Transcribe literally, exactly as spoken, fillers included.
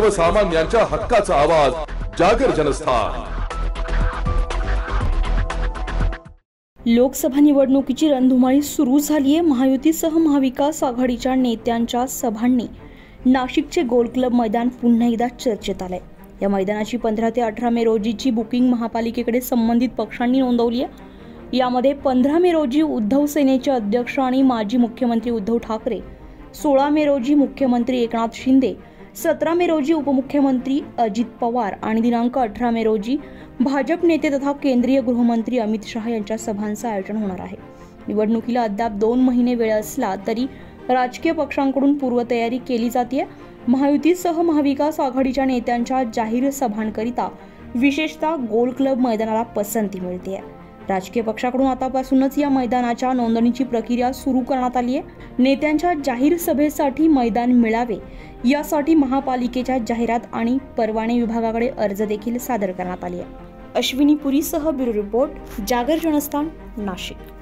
सर्वसामान्यांच्या हक्काचा आवाज जागर जनस्थान। लोकसभा निवडणुकीची रणधुमाळी सुरू झाली आहे। महायुतीसह महाविकास आघाडीच्या नेत्यांच्या सभांनी नाशिकचे गोल क्लब मैदान पुन्हा एकदा चर्चेत आलंय। या मैदानाची पंधरा ते अठरा मे रोजीची बुकिंग महापालिकेकडे संबंधित पक्षांनी नोंदवली आहे। यामध्ये पंधरा मे रोजी उद्धव सेनेचे अध्यक्ष आणि माजी मुख्यमंत्री उद्धव ठाकरे, सोळा मे रोजी मुख्यमंत्री एकनाथ शिंदे, सतरा मे रोजी उपमुख्यमंत्री अजित पवार आणि दिनांक अठरा मे रोजी भाजप नेते तथा केंद्रीय गृहमंत्री अमित शाह यांच्या सभांचं आयोजन होणार आहे। निवडणुकीला अद्याप दोन महिने वेळ असला तरी राजकीय पक्षांकडून पूर्वतयारी केली जाते। महायुतीसह महाविकास आघाडीच्या नेत्यांच्या जाहीर सभांकरिता विशेषतः गोल क्लब मैदानाला पसंती मिळते आहे। राजकीय पक्षाकडून आतापासूनच या मैदानाच्या नोंदणीची प्रक्रिया सुरू करण्यात आली आहे। नेत्यांच्या जाहीर सभेसाठी मैदान मिळावे यासाठी महापालिकेच्या जाहिरात आणि परवाने विभागाकडे अर्ज देखील सादर करण्यात आले आहे। अश्विनी पुरीसह ब्युरो रिपोर्ट, जागर जनस्थान, नाशिक।